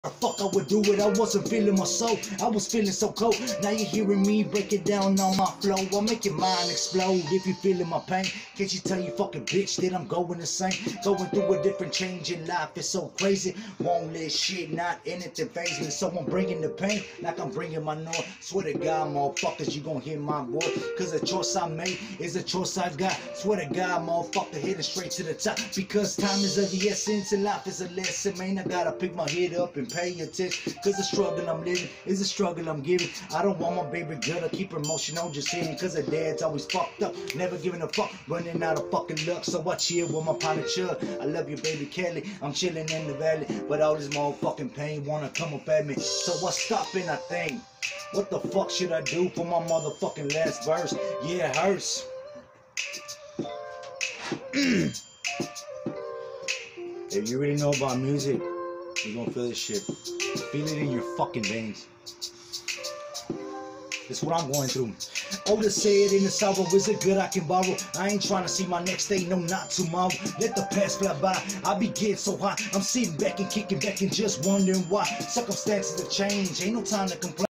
The fuck I would do it, I wasn't feeling my soul, I was feeling so cold. Now you're hearing me break it down on my flow. I'll make your mind explode if you feeling my pain. Can't you tell you fucking bitch that I'm going insane? Going through a different change in life, it's so crazy. Won't let shit, not anything phase me. So I'm bringing the pain like I'm bringing my noise. Swear to God, motherfuckers, you gon' hear my voice. Cause the choice I made is the choice I got. Swear to God, motherfucker, heading straight to the top. Because time is of the essence and life is a lesson, man. I gotta pick my head up and pay attention, cause the struggle I'm living is the struggle I'm giving. I don't want my baby girl to keep her emotional just hitting, cause her dad's always fucked up, never giving a fuck, running out of fucking luck. So I chill with my partner Chug. I love you, baby Kelly. I'm chilling in the valley, but all this motherfucking pain wanna come up at me. So I stop and I think, what the fuck should I do for my motherfucking last verse? Yeah, it hurts. If you really know about music, you're gonna feel this shit. Feel it in your fucking veins. That's what I'm going through. Oda said in the sorrow is it good I can borrow. I ain't trying to see my next day, no, not tomorrow. Let the past fly by, I be getting so hot. I'm sitting back and kicking back and just wondering why. Circumstances have changed, ain't no time to complain.